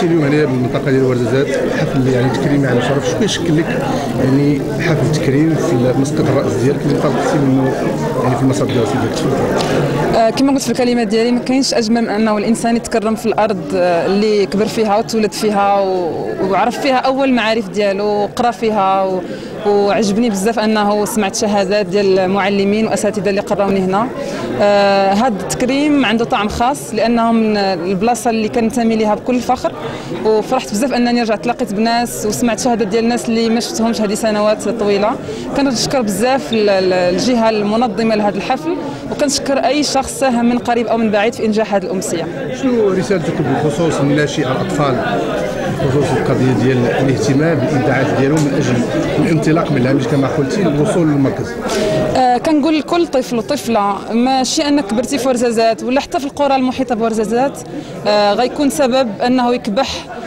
جيتي اليوم هنا بالمنطقه ديال ورزازات حفل يعني تكريمي على شرف، شكون يشكل لك يعني حفل تكريم في مسقط الراس ديالك اللي انطلقتي منه يعني في المسار الدراسي ديالك؟ تفضل. كما قلت في الكلمه ديالي، ما كاينش اجمل من انه الانسان يتكرم في الارض اللي كبر فيها وتولد فيها وعرف فيها اول معارف ديالو وقرا فيها وعجبني بزاف انه سمعت شهادات ديال المعلمين واساتذه اللي قراوني هنا. هذا التكريم عنده طعم خاص لانه من البلاصه اللي كننتمي ليها بكل فخر، وفرحت بزاف انني رجعت تلاقيت بناس وسمعت شهادات ديال الناس اللي ما شفتهمش هذه سنوات طويله. كنشكر بزاف الجهه المنظمه لهذا الحفل، وكنشكر اي شخص ساهم من قريب او من بعيد في انجاح هذه الامسيه. شنو رسالتك بخصوص الناشئه الاطفال بخصوص القضيه ديال الاهتمام بالابداعات ديالهم من اجل الانطلاق من الهامش كما قلتي للوصول للمركز؟ كنقول لكل طفل وطفله، ماشي انك كبرتي في ورزازات ولا حتى في القرى المحيطه بورزازات غيكون سبب انه يكبح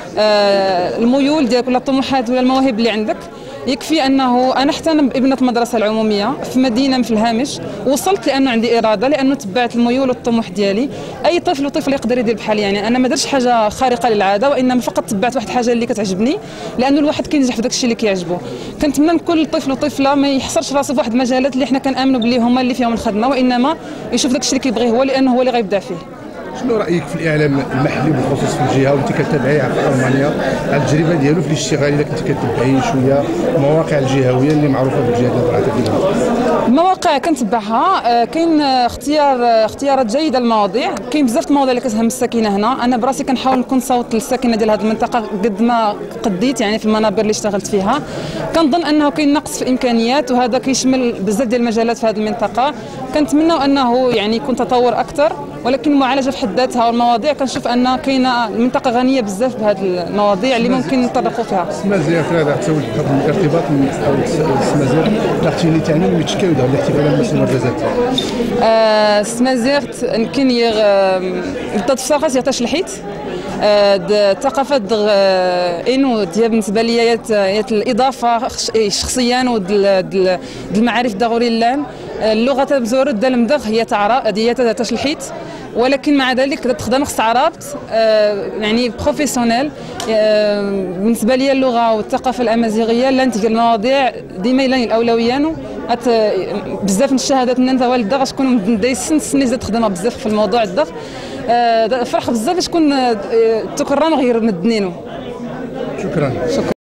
الميول ديالك ولا الطموحات ولا المواهب اللي عندك. يكفي انه انا حتى انا ابنه المدرسه العموميه في مدينه في الهامش، وصلت لانه عندي اراده، لانه تبعت الميول والطموح ديالي. اي طفل وطفل يقدر يدير بحالي، يعني انا ما درتش حاجه خارقه للعاده، وانما فقط تبعت واحد الحاجه اللي كتعجبني، لانه الواحد كينجح في داك الشيء اللي كيعجبه. كنتمنى من كل طفل وطفله ما يحصرش راسه في واحد المجالات اللي حنا كنامنوا باللي هما اللي فيهم الخدمه، وانما يشوف داك الشيء اللي كيبغيه هو، لانه هو اللي غيبدع فيه. شنو رايك في الاعلام المحلي بالخصوص في الجهه وانت كتابعي في المانيا على التجربه ديالو في الاشتغال، اذا كنت كتبعي شويه المواقع الجهويه اللي معروفه في الجهه اللي طلعت فيها؟ المواقع كنتبعها، كاين اختيارات جيده للمواضيع، كاين بزاف المواضيع اللي كتهم الساكنه هنا. انا براسي كنحاول نكون صوت للساكنه ديال هذه المنطقه قد ما قديت، يعني في المنابر اللي اشتغلت فيها. كنظن انه كاين نقص في الامكانيات، وهذا كيشمل بزاف ديال المجالات في هذه المنطقه. كنتمنى انه يعني يكون تطور اكثر، ولكن المعالجه في حد ذاتها والمواضيع كنشوف ان كاينه المنطقه غنيه بزاف بهذه المواضيع اللي ممكن نطرقوا فيها. سمازيغ هذا تسوي الارتباط او سمازيغ تاعتي تعني متشكل ده الاحتفال مثل الورزازات. سمازيغ كاين ضد صراحه تاع شلحيت الثقافه انو ديال بالنسبه لي الاضافه شخصيا ود المعارف دغوريلان. اللغه تاع مزورد دال المدغ هي تاع تشلحيت، ولكن مع ذلك تخدم خص عربت يعني بروفيسيونيل. بالنسبه لي اللغه والثقافه الامازيغيه لان تجي المواضيع ديما لاني الاولويه بزاف من الشهادات ان انت والد غتكون دايسن سني زاد تخدمها بزاف في الموضوع الدغ. فرح بزاف تكون تكرم غير مدنينو. شكرا.